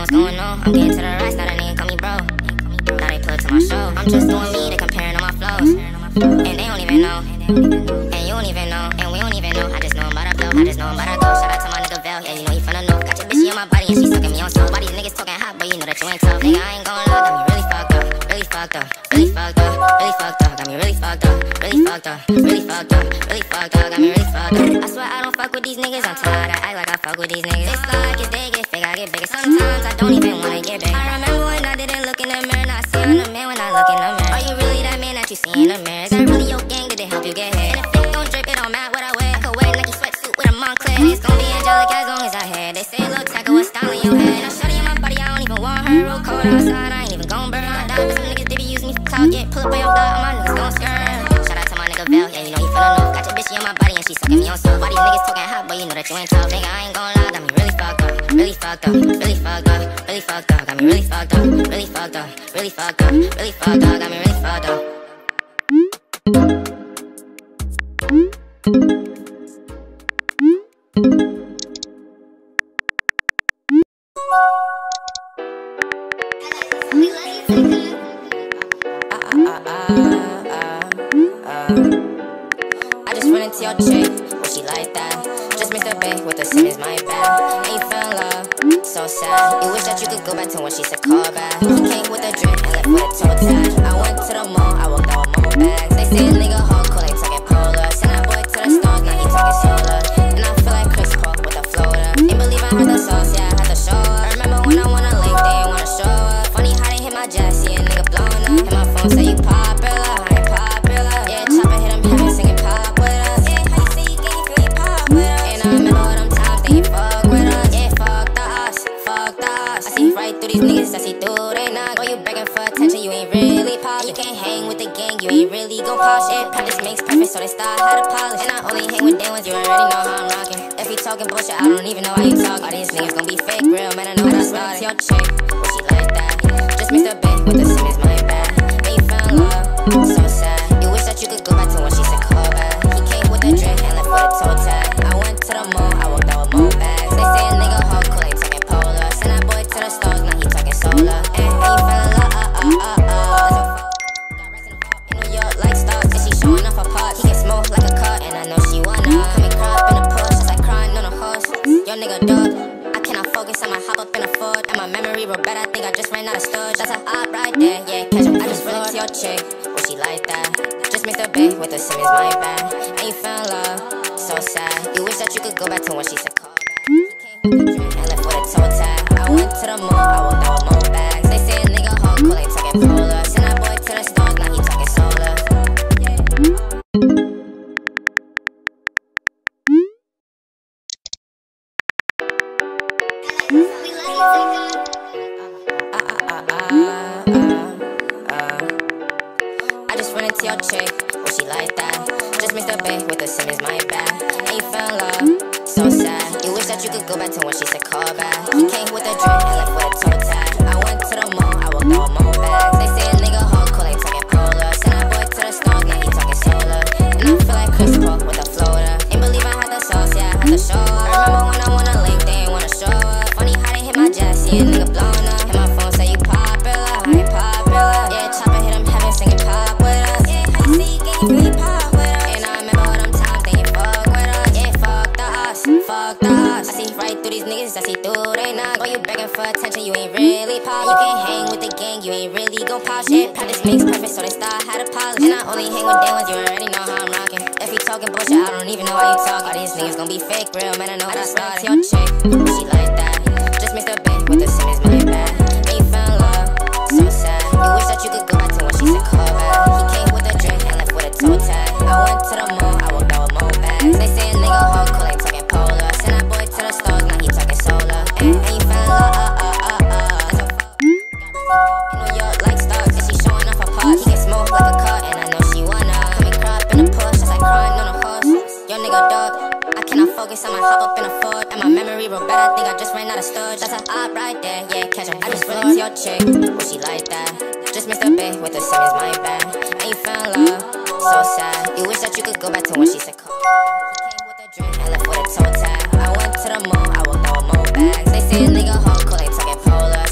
what's going on. I'm getting to the rest, now that nigga call me bro. Now they plug to my show. I'm just doing me, they comparing all my flows. And they don't even know. And you don't even know. And we don't even know. I just know I'm about to blow. I just know I'm about to go. Shout out to my nigga Vel. Yeah, you know he finna know. Got your bitch on my body and she sucking me on slow. Why these niggas talking hot, but you know that you ain't tough. Nigga, I ain't gon' lie, got me really fucked up. Really fucked up. Really fucked up. Really fucked up. Got me really fucked up. Really fucked up. Really fucked up. Really fucked up. Got me really fucked up. I swear I don't fuck with these niggas. I'm tired. I act like I fuck with these niggas. It's like if they get big, I get bigger. Sometimes I don't even wanna get big. I remember when I didn't look in the mirror. Now I see I'm the man when I look in the mirror. Are you really that man that you see in the mirror? Is that really your gang? Did it help you get hit? And if it don't drip, it don't matter what I wear. I could wear a Nike sweatsuit with a Moncler. It's gonna be angelic as long as I had. They say look tackle with style in your head. And I'm shutting in my body, I don't even want her. Real cold outside, I ain't even gon' burn. I die, but some niggas they be using me for clout. Yeah, pull up on your block, all my niggas gon' skirt. Shout out to my nigga Vel, yeah, you know he finna know. Got your bitch on my body and she sucking me on slow. Why these niggas talking hot, but you know that you ain't tough. Nigga, I ain't gon' lie, got me really fucked up. Really fucked up, really fucked up, really fucked up. Got me really fucked up, really fucked up, really fucked up, really fucked up. Got me really fucked up. I just run into your chick, well she like that. Just missed a bit with the Simmons, my bad. Ain't fell in love, so sad. You wish that you could go back to when she said call back. He came with a drink and left with a toe tag. I went to the mall, I walked out with more bags. They say a nigga hardcore, they talking polar. Send that boy to the stars, now he talking solar. And I feel like Chris Paul with a floater. Ain't believe I had the sauce, yeah, I had to show up. I remember when I wanna link, they ain't wanna show up. Funny how they hit my jet, see a nigga blowing up. Hit my phone, say you popular, I ain't popular. Yeah, chopper hit him heavy, singing pop with us. Yeah, how you say you can't feel you pop with us. And I remember all them times they ain't fuck with us. Yeah, fuck the us, fuck the us. I see right through these niggas, I see through they knock. Oh, you begging for attention, you ain't really pop. You can't hang with the gang, you ain't really gon' pop. Shit, practice makes perfect, so they start how to polish. And I only hang with them ones, you already know how I'm rocking. If you talking bullshit, I don't even know how you talk. All these niggas gon' be fake, real man, I know how to start. Your chick, well she like that. Just missed a bit with the Simmons, my bad. Ain't fell in love, so sad. You wish that you could go back to when she said call back. He came with a drink and left with a toe tag. I went to the mall, I walked out with more bags. They say a nigga hardcore, they talking polar. Send that boy to the stars, now he talking solar. And he fell in love, Got rest in the park in New York like stars. And she showing off her parts. He can smoke like a cut, and I know she wanna. Come and cry up in the Porsche, just like crying on a horse. Yo nigga dog, I cannot focus, I'ma hop up in a Ford. And my memory real bad, I think I just ran out of storage. That's a op right there, yeah, catch him. I just run into your chick, well she like that. Just missed a bit with the Simmons, my bad. Ain't fell in love, so sad. You wish that you could go back to when she said call back. He came with a drink and left with a toe tag. I went to the mall, I walked out with more bags. They say a nigga hardcore, they talking polar. Send that boy to the stars, now he talking solar. I just run into your chick, well she like that. Just missed a bit with the Simmons, my bad. Ain't fell in love, so sad. You wish that you could go back to when she said call back. He came with a drink and left with a toe tag. I went to the mall, I walked out with more bags. They say a nigga hardcore, they talking polar. Send that boy to the stars, now he talking solar. And I feel like Chris Paul with a floater. Ain't believe I had the sauce, yeah, I had to show up. I remember when I wanna link, they ain't wanna show up. Funny how they hit my jet, see a nigga blowing up. Hit my phone, say you popular, I ain't popular. Yeah, chopper hit him heavy, singing pop with us. Yeah, how you say you can't feel you pop with us. And I remember all them times they ain't fuck with us. Yeah, fuck the us, fuck the us. I see right through these niggas, I see through they knock. Oh, you begging for attention, you ain't really pop. You can't hang with the gang, you ain't really gon' pop. Shit, practice makes perfect, so they start how to polish. And I only hang with them ones, you already know how I'm rocking. If you talking bullshit, I don't even know how you talk. All these niggas gon' be fake, real man, I know how to start. Your chick, she like that. Just missed a bit with the Simmons, my bad. Ain't fell in love, so sad. You wish that you could go back to when she said call back. He came with a drink and left with a toe tag. I went to the mall, I walked out with more bags. They say a nigga hardcore, they talking polar. Send that boy to the stars, now he talking solar. And he fell in love, in New York like stars, and she showing off her parts. He can smoke like a cut, and I know she wanna. Come and cry up in the Porsche, just like crying on a horse. Yo nigga dog, I cannot focus, I'ma hop up in a Ford. And my memory real bad, I think I just ran out of storage. That's a op right there, yeah, catch him. I just run into your chick, well she like that. Just missed a bit with the Simmons, my bad. Ain't fell in love, so sad. You wish that you could go back to when she said call. He came with a drink and left with a toe tag. I went to the mall, I walked out with more bags. They say a nigga hardcore, they talking polar.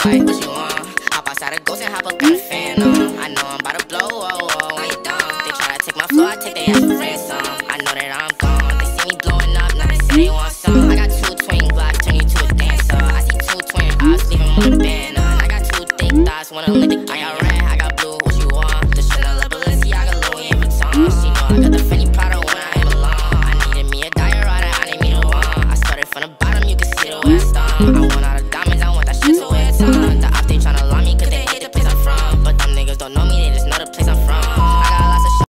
like, what you want? Hop outside a ghost and hop up, got a fan on. I know I'm about to blow, oh, oh, why you dumb? They try to take my floor, I take their ass for ransom. I know that I'm gone, they see me blowing up, now they say they want some. I got 2 twin glocks, turn you to a dancer. I see 2 twin eyes, leave him on the banner. I got 2 thick thighs, one of them lick the I got red, I got blue, what you want? The Chanel, Balenciaga, Louis Vuitton. She know I got the Fendi Prada when I am alone. I needed me a diet rider, I need me the one. I started from the bottom, you can see the way I stung. I wanna